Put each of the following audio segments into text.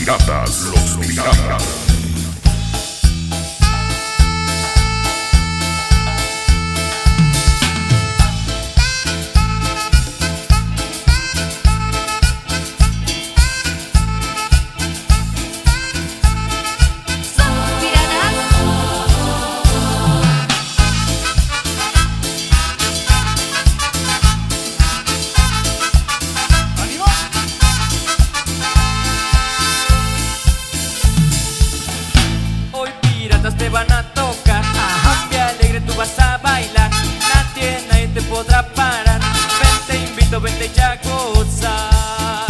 piratas, los piratas. Te van a tocar, cumbia alegre tú vas a bailar, nadie te podrá parar. Ven, te invito, vente ya a gozar.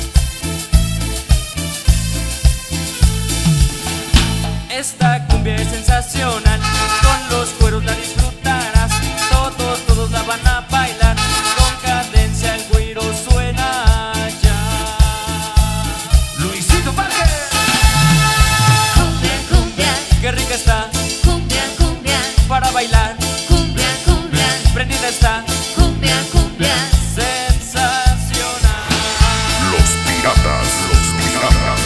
Esta cumbia es sensacional, con los cueros la disfrutarás. Todos la van a bailar, con cadencia el güiro suena ya. Luisito Parque. Cumbia, cumbia, Qué rica está, cumbia, cumbia, para bailar, cumbia, cumbia, prendida está, cumbia, cumbia. sensacional. Los piratas, los piratas.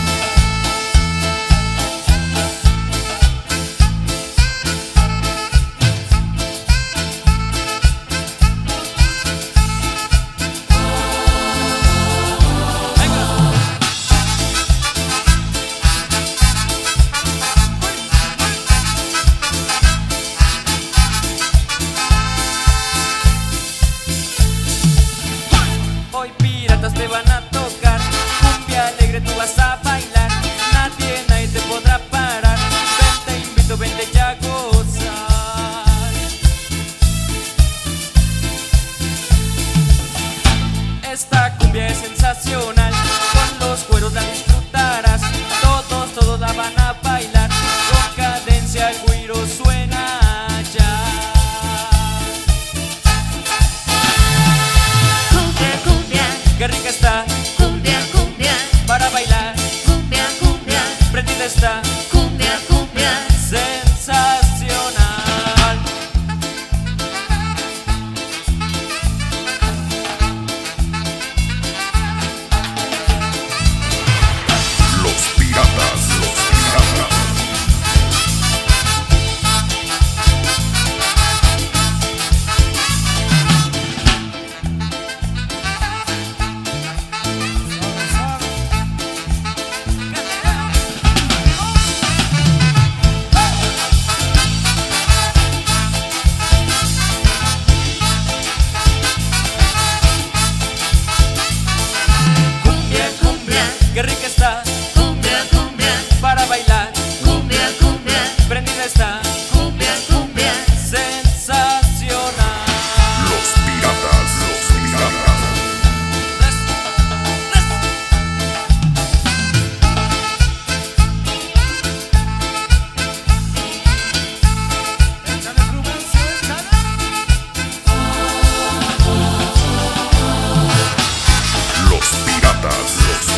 Hoy piratas te van a tocar, cumbia alegre tú vas a bailar, nadie te podrá parar. Ven, te invito, vente ya a gozar. Esta cumbia es sensacional, con los cueros la disfrutarás. Todos la van a bailar, con cadencia el güiro suena ya. Cumbia, cumbia, Qué rica está, cumbia, cumbia, para bailar, cumbia, cumbia, prendida está, cumbia, cumbia. sensacional. Los piratas, los piratas. Cumbia, cumbia, qué rica está, Cumbia, cumbia, para bailar, cumbia, cumbia, prendida está, cumbia, cumbia. sensacional. Los piratas, los piratas. Los piratas, los